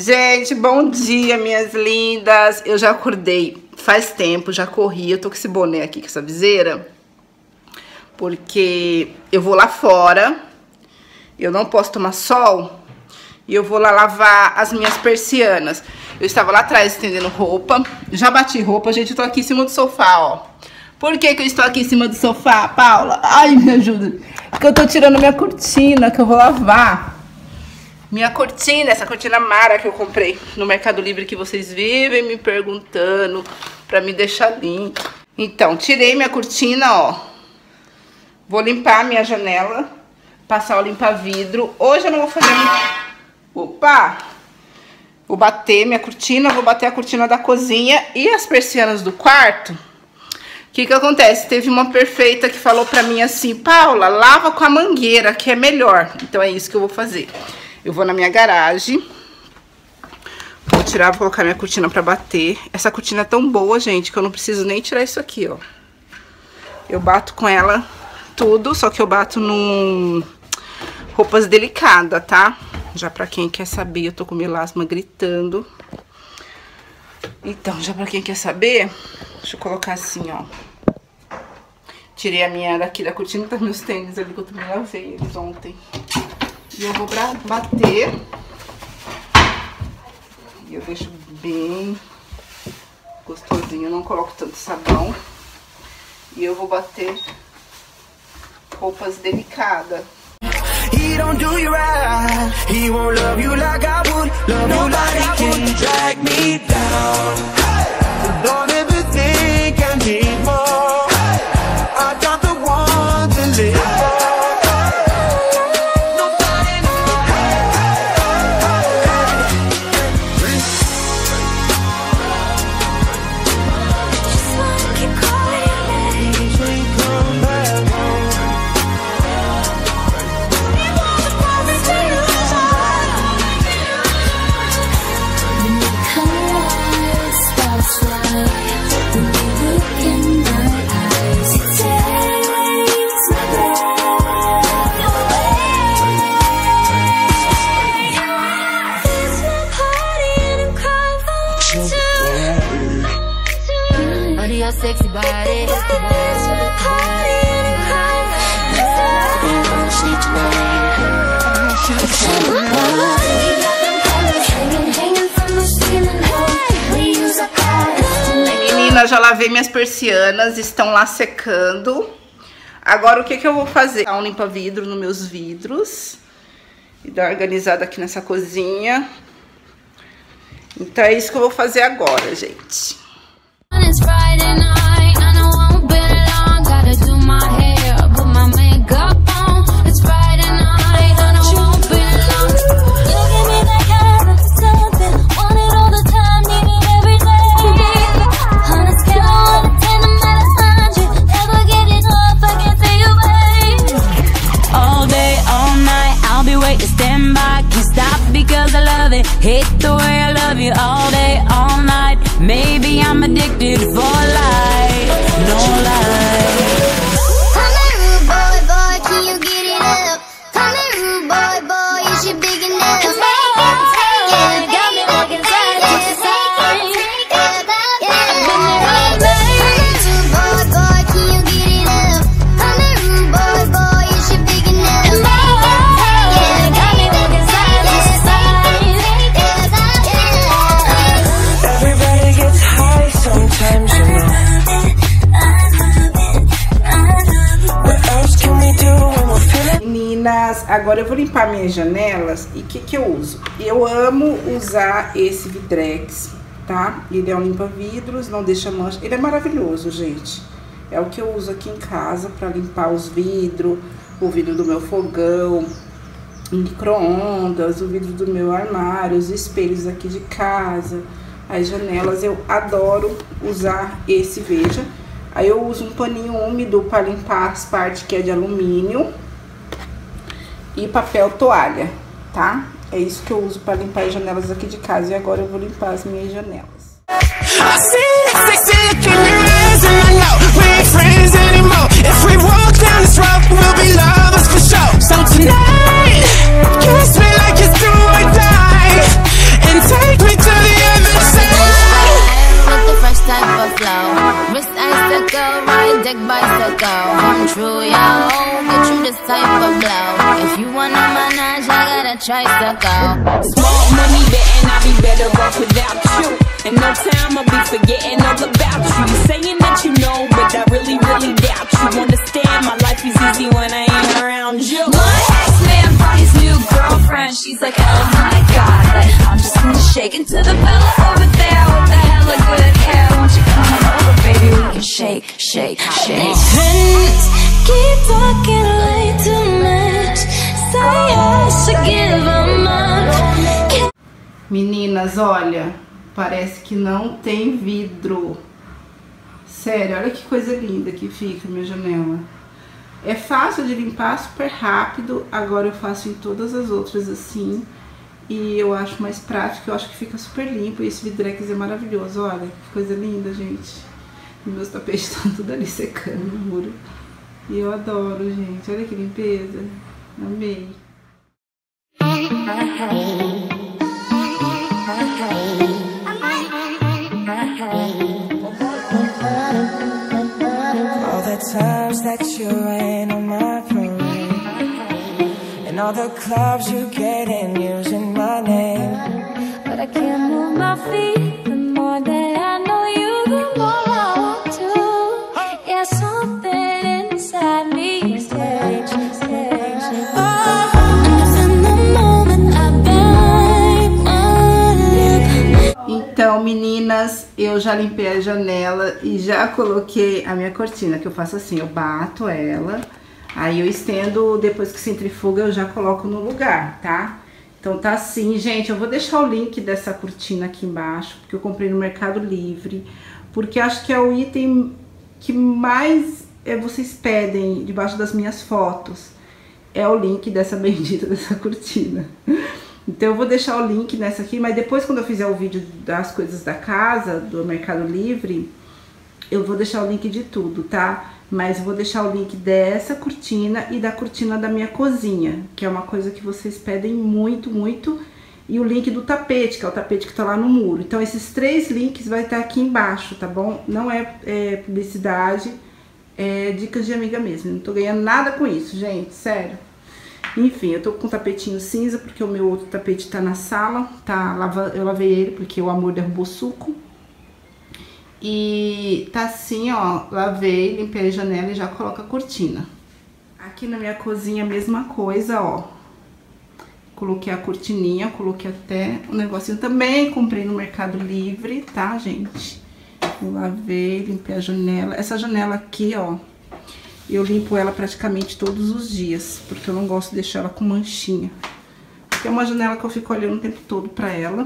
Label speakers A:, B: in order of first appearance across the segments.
A: Gente, bom dia, minhas lindas. Eu já acordei faz tempo, já corri. Eu tô com esse boné aqui, com essa viseira, porque eu vou lá fora, eu não posso tomar sol, e eu vou lá lavar as minhas persianas. Eu estava lá atrás estendendo roupa, já bati roupa, gente, eu tô aqui em cima do sofá, ó. Por que que eu estou aqui em cima do sofá, Paula? Ai, me ajuda. Porque eu tô tirando minha cortina, que eu vou lavar. Minha cortina, essa cortina Mara que eu comprei no Mercado Livre, que vocês vivem me perguntando pra me deixar limpa. Então, tirei minha cortina, ó. Vou limpar a minha janela, passar o limpa-vidro. Hoje eu não vou fazer... Opa! Vou bater minha cortina, vou bater a cortina da cozinha e as persianas do quarto. O que que acontece? Teve uma perfeita que falou pra mim assim: Paula, lava com a mangueira, que é melhor. Então é isso que eu vou fazer. Eu vou na minha garagem, vou tirar, vou colocar minha cortina pra bater. Essa cortina é tão boa, gente, que eu não preciso nem tirar isso aqui, ó. Eu bato com ela tudo, só que eu bato num... roupas delicadas, tá? Já pra quem quer saber, eu tô com melasma gritando. Então, já pra quem quer saber, deixa eu colocar assim, ó. Tirei a minha daqui da cortina, tá meus tênis ali, que eu também lavei eles ontem. E eu vou bater. E eu deixo bem gostosinho, eu não coloco tanto sabão. E eu vou bater roupas delicadas.
B: He don't do you right. He won't love you like I would. Love you like I would. Nobody can drag me down. So don't ever think I need more. I got the one to live for.
C: Sexy body.
A: Menina, já lavei minhas persianas, estão lá secando. Agora o que que eu vou fazer? Dar um limpa-vidro nos meus vidros e dar uma organizada aqui nessa cozinha. Então é isso que eu vou fazer agora, gente.
C: It's Friday night, and I won't be long. Gotta do my hair, put my makeup on. It's Friday night, and I won't be long. You give me that kind of something, want it all the time, need it every day. On a scale of 1 to 10, I'm at 100. Never get enough, I can't say away. All day, all night, I'll be waiting, stand by. Can't stop because I love it. Hate the way I love you all day, all night. Maybe I'm addicted for life, no lie.
D: Come here, rude boy, boy, can you get it up? Come here, rude boy, boy, is you big enough? Cause make it, take it, got me looking side to side. I've been there all day. Rude boy, boy, can you get it up? Come here, rude boy, boy, is you big enough? Cause make it, take it, got me looking side to side.
B: Everybody gets high sometimes, you know. What else can we do when we're feeling?
A: Meninas, agora eu vou limpar minhas janelas. E o que que eu uso? Eu amo usar esse Vidrex, tá? Ele é um limpa-vidros, não deixa mancha. Ele é maravilhoso, gente. É o que eu uso aqui em casa pra limpar os vidros, o vidro do meu fogão, micro-ondas, o vidro do meu armário, os espelhos aqui de casa, as janelas. Eu adoro usar esse, veja. Aí eu uso um paninho úmido para limpar as partes que é de alumínio e papel toalha, tá? É isso que eu uso para limpar as janelas aqui de casa. E agora eu vou limpar as minhas janelas.
B: I see sexy look in your eyes and I know we ain't friends anymore. If we walk down this road, we'll be lovers for sure. So tonight, kiss me like it's do or die, and take
C: ride deck bicycle. Come true, yo. Get you this type of blow. If you wanna manage, I got a tricycle.
E: Small money betting I'll be better off without you. In no time I'll be forgetting all about you. You saying that you know, but I really, really doubt you. Understand my life is easy when I ain't around you.
F: My ex-man brought his new girlfriend. She's like, oh my god, like, I'm just gonna shake into the fella over there with the hella good hair. Won't you come on over, baby? We can shake, shake, shake.
C: Friends keep talking way too much. Say I should give them up.
A: Meninas, olha, parece que não tem vidro. Sério, olha que coisa linda que fica a minha janela. É fácil de limpar, super rápido. Agora eu faço em todas as outras assim. E eu acho mais prático, eu acho que fica super limpo. E esse vidrex é maravilhoso, olha, que coisa linda, gente. E meus tapetes estão tudo ali secando no muro. E eu adoro, gente, olha que limpeza. Amei.
B: All the times that you rain on my parade, and all the clubs you get in using my name.
C: But I can't move my feet. The more that I know you, the more I want to. Yeah, something inside me stage.
A: Então, meninas, eu já limpei a janela e já coloquei a minha cortina, que eu faço assim, eu bato ela, aí eu estendo, depois que centrifuga eu já coloco no lugar, tá? Então tá assim, gente, eu vou deixar o link dessa cortina aqui embaixo, porque eu comprei no Mercado Livre, porque acho que é o item que mais vocês pedem debaixo das minhas fotos, é o link dessa bendita dessa cortina. Então eu vou deixar o link nessa aqui, mas depois quando eu fizer o vídeo das coisas da casa, do Mercado Livre, eu vou deixar o link de tudo, tá? Mas eu vou deixar o link dessa cortina e da cortina da minha cozinha, que é uma coisa que vocês pedem muito, muito. E o link do tapete, que é o tapete que tá lá no muro. Então esses 3 links vai estar aqui embaixo, tá bom? Não é publicidade, é dicas de amiga mesmo. Não tô ganhando nada com isso, gente, sério. Enfim, eu tô com um tapetinho cinza, porque o meu outro tapete tá na sala, eu lavei ele porque o amor derrubou suco. E tá assim, ó, lavei, limpei a janela e já coloco a cortina. Aqui na minha cozinha a mesma coisa, ó. Coloquei a cortininha, coloquei até o negocinho também, comprei no Mercado Livre, tá, gente? Eu lavei, limpei a janela. Essa janela aqui, ó, eu limpo ela praticamente todos os dias, porque eu não gosto de deixar ela com manchinha. Porque é uma janela que eu fico olhando o tempo todo pra ela.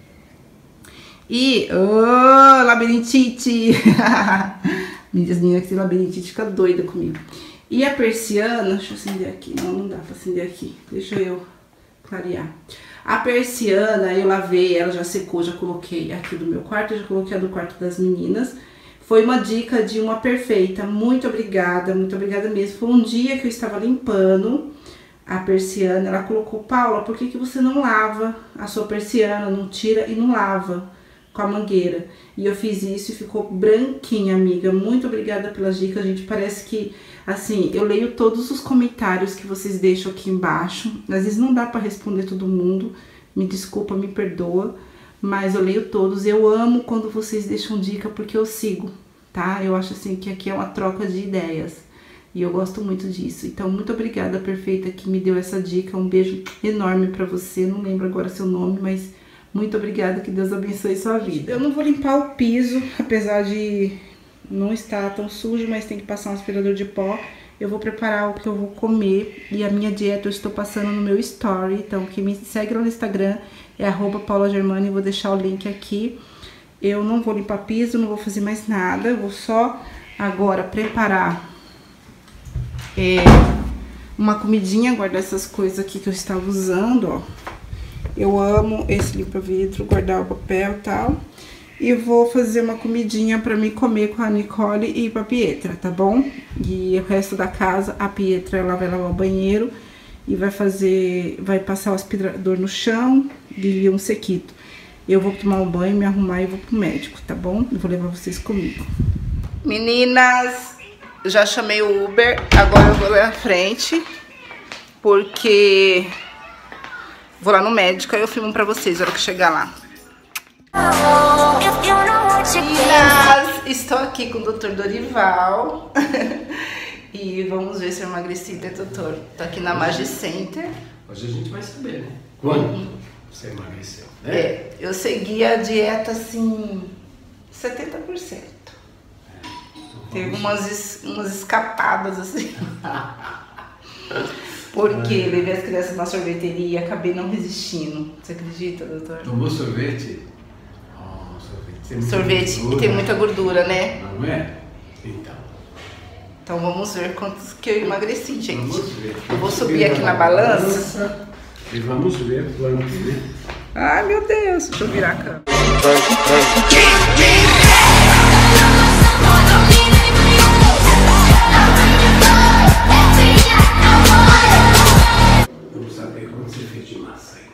A: E, labirintite! Minhas meninas que tem labirintite fica doida comigo. E a persiana, deixa eu acender aqui, não dá pra acender aqui, deixa eu clarear. A persiana, eu lavei, ela já secou, já coloquei aqui do meu quarto, já coloquei a do quarto das meninas. Foi uma dica de uma perfeita, muito obrigada mesmo. Foi um dia que eu estava limpando a persiana, ela colocou, Paula, por que você não lava a sua persiana, não tira e não lava com a mangueira? E eu fiz isso e ficou branquinha, amiga. Muito obrigada pelas dicas, gente. Parece que, assim, eu leio todos os comentários que vocês deixam aqui embaixo. Às vezes não dá pra responder todo mundo, me desculpa, me perdoa. Mas eu leio todos, eu amo quando vocês deixam dica porque eu sigo, tá? Eu acho assim que aqui é uma troca de ideias e eu gosto muito disso. Então, muito obrigada, perfeita, que me deu essa dica. Um beijo enorme pra você, não lembro agora seu nome, mas muito obrigada, que Deus abençoe sua vida. Eu não vou limpar o piso, apesar de não estar tão sujo, mas tem que passar um aspirador de pó. Eu vou preparar o que eu vou comer e a minha dieta eu estou passando no meu story. Então, quem me segue lá no Instagram é @paulagermani, vou deixar o link aqui. Eu não vou limpar piso, não vou fazer mais nada. Eu vou só agora preparar uma comidinha, guardar essas coisas aqui que eu estava usando, ó. Eu amo esse limpa-vidro, guardar o papel e tal. E vou fazer uma comidinha pra mim comer com a Nicole e pra Pietra, tá bom? E o resto da casa, a Pietra, ela vai lavar o banheiro e vai passar o aspirador no chão e um sequito. Eu vou tomar um banho, me arrumar e vou pro médico, tá bom? Eu vou levar vocês comigo. Meninas, eu já chamei o Uber, agora eu vou lá na frente, porque vou lá no médico, aí eu filmo pra vocês na hora que chegar lá. Meninas, estou aqui com o Dr. Dorival e vamos ver se eu emagreci, né, doutor? Tô aqui na Magi Center.
G: Hoje a gente vai saber, né? Quando você emagreceu, né?
A: É, eu segui a dieta assim, 70%. Teve umas escapadas assim. Porque levei as crianças na sorveteria e acabei não resistindo. Você acredita, doutor?
G: Tomou sorvete? Oh,
A: Sorvete e tem muita gordura, né?
G: Não é?
A: Então vamos ver quantos que eu emagreci, gente.
G: Vamos ver.
A: Eu vou subir aqui na balança.
G: E vamos ver quantos, né?
A: Ai, meu Deus. Deixa eu virar a câmera.
G: Vamos saber quanto você fez de massa aí.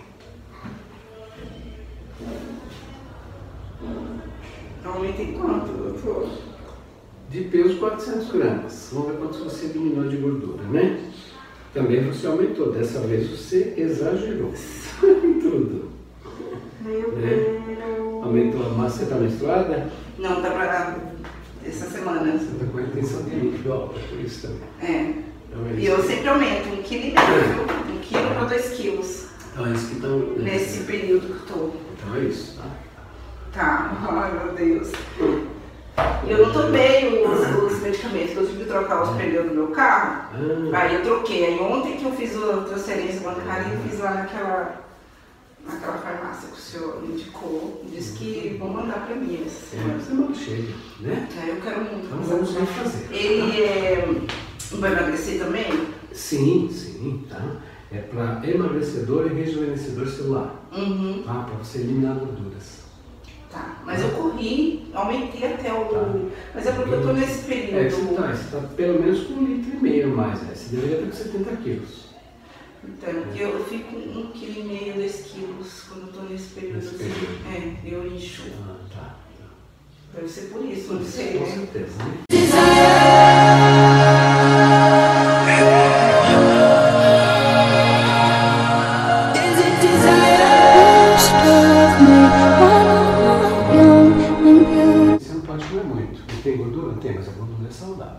A: Aumentei quanto, doutor?
G: De peso, 400 gramas. Vamos ver quanto você eliminou de gordura, né? Também você aumentou. Dessa vez você exagerou. Em tudo. Aumentou a massa. Você está menstruada?
A: Não, tá pra essa semana.
G: Você está com a intenção de líquido alta, por isso também.
A: É.
G: Então, é
A: E
G: isso.
A: eu sempre aumento 1,5 kg, viu? 1 quilo para 2 quilos.
G: Então é isso que está...
A: Nesse período que eu tô.
G: Então é isso, tá?
A: Tá. Ai, meu Deus. E eu não tomei os medicamentos, eu tive que trocar os pneus do meu carro. Aí eu troquei. Aí ontem que eu fiz a transferência bancária, eu fiz lá naquela farmácia que o senhor indicou. Disse que vão mandar pra mim essa semana.
G: Você manda cheio, né?
A: É, eu quero muito.
G: Então vamos lá fazer.
A: Ele vai emagrecer também?
G: Sim, tá? É para emagrecedor e rejuvenescedor celular.
A: Uhum.
G: Tá? Para você eliminar gorduras.
A: Tá, mas eu corri, aumentei até o...
G: Tá.
A: Mas é porque eu tô nesse período...
G: É que você tá pelo menos com 1,5 litro a mais, né? Você deveria estar com 70 quilos.
A: Então, porque eu fico 1,5 kg, 2 quilos quando eu tô nesse período.
G: Nesse
A: assim.
G: período.
A: É, eu incho.
G: Ah, tá.
A: Deve ser por isso, não sei,
G: Com
A: né?
G: certeza, né? Você não pode comer muito. Não tem gordura? Não tem, mas a gordura é saudável.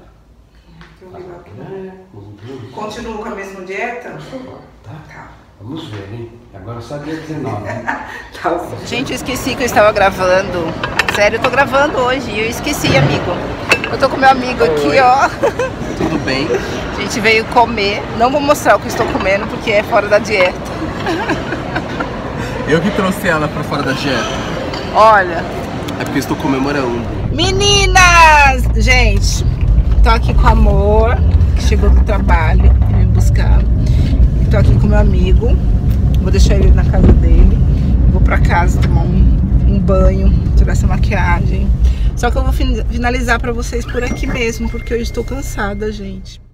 A: Continuo com a mesma dieta?
G: Por favor, tá?
A: Tá.
G: Vamos ver, hein? Agora só dia 19, né?
A: Tá. Gente, eu esqueci que eu estava gravando. Sério, eu tô gravando hoje e eu esqueci, amigo. Eu tô com meu amigo aqui, ó.
H: Tudo bem?
A: A gente veio comer. Não vou mostrar o que eu estou comendo porque é fora da dieta.
H: Eu que trouxe ela pra fora da dieta.
A: Olha.
H: É porque eu estou comemorando.
A: Meninas! Gente, tô aqui com o Amor, que chegou do trabalho e me buscar. Tô aqui com meu amigo. Vou deixar ele na casa dele. Vou pra casa tomar um banho, tirar essa maquiagem. Só que eu vou finalizar pra vocês por aqui mesmo, porque eu estou cansada, gente.